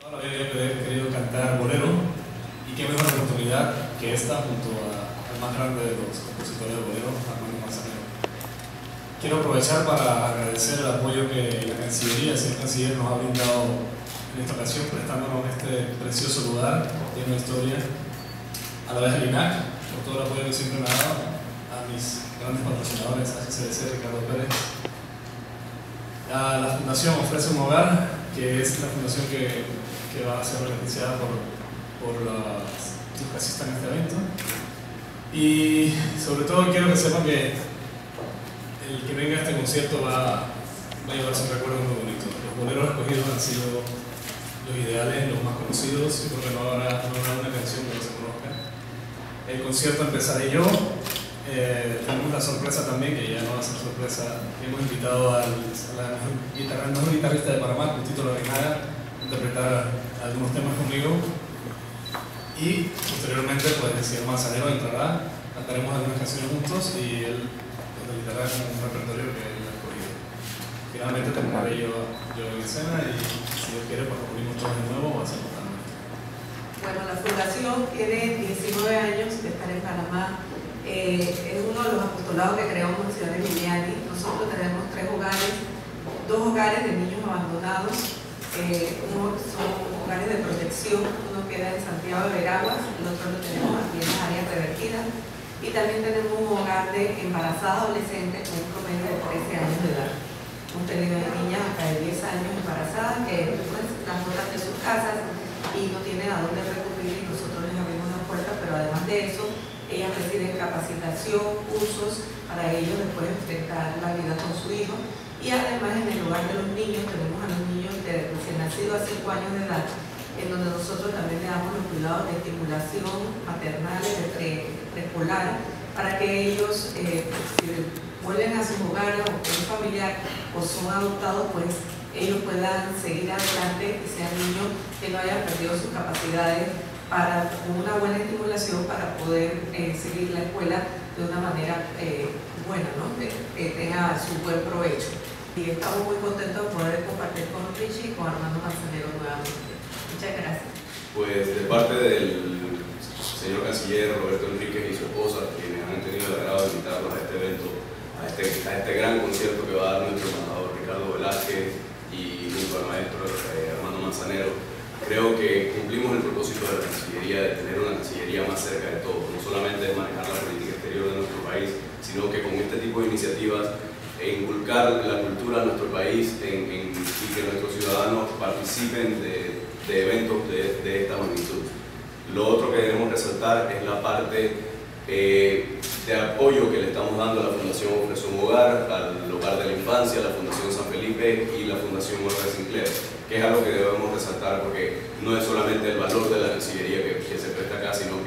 Ahora había querido cantar bolero, y qué mejor oportunidad que esta junto al más grande de los compositores de bolero, Armando Manzanero. Quiero aprovechar para agradecer el apoyo que la Cancillería, el señor Canciller, nos ha brindado en esta ocasión, prestándonos este precioso lugar, lleno de historia, a la vez al INAC, por todo el apoyo que siempre me ha dado, a mis grandes patrocinadores, HCDC, Ricardo Pérez, a la Fundación Ofrece un Hogar, que es la fundación que va a ser beneficiada por los que asistan a este evento. Y sobre todo quiero que sepan que el que venga a este concierto va a llevarse un recuerdo muy bonito. Los boleros escogidos han sido los ideales, los más conocidos. Yo creo que no habrá una canción que no se conozca. El concierto empezaré yo. Tenemos la sorpresa también, que ya no va a ser sorpresa, hemos invitado al mejor guitarrista de Panamá, Justito Larrinaga, a interpretar algunos temas conmigo. Y posteriormente, pues el señor Manzanero entrará, cantaremos algunas canciones juntos y él interpretará con un repertorio que él ha escogido. Finalmente terminaré yo en escena y si Dios quiere, pues nos unimos todos de nuevo o hacemos también. Bueno, la fundación tiene 19 años de estar en Panamá. Es uno de los apostolados que creamos en Ciudad de Viviani. Nosotros tenemos 3 hogares, 2 hogares de niños abandonados, uno son hogares de protección, uno queda en Santiago de Veraguas, el otro lo tenemos aquí en las áreas revertidas, y también tenemos un hogar de embarazadas adolescentes con un promedio de 13 años de edad. Hemos tenido niñas hasta de 10 años embarazadas que pues, las botan de sus casas y no tienen a dónde recurrir y nosotros les abrimos las puertas, pero además de eso, ellas reciben capacitación, cursos para ellos después enfrentar la vida con su hijo. Y además en el hogar de los niños tenemos a los niños de recién nacidos a 5 años de edad, en donde nosotros también le damos los cuidados de estimulación maternales, de preescolar, para que ellos, si vuelven a sus hogares o con un familiar o son adoptados, pues ellos puedan seguir adelante y sean niños que no hayan perdido sus capacidades para con una buena estimulación para poder seguir la escuela de una manera buena, ¿no? que tenga su buen provecho. Y estamos muy contentos de poder compartir con Richie y con Armando Manzanero nuevamente. Muchas gracias. Pues de parte del señor Canciller Roberto Enríquez y su esposa, quienes han tenido el agrado de invitarnos a este evento, a este gran concierto que va a dar nuestro embajador Ricardo Velázquez y junto al maestro Armando Manzanero, creo que cumplimos el propósito de la Cancillería de tener una Cancillería más cerca de todos, no solamente de manejar la política exterior de nuestro país, sino que con este tipo de iniciativas inculcar la cultura de nuestro país y que nuestros ciudadanos participen de eventos de esta magnitud. Lo otro que debemos resaltar es la parte de apoyo que le estamos dando a la Fundación Ofrece un Hogar, al Hogar de la Infancia, a la Fundación San Felipe y la Fundación Oliver Sinclair, que es algo que debemos resaltar porque no es solamente el valor de la Cancillería que se presta acá, sino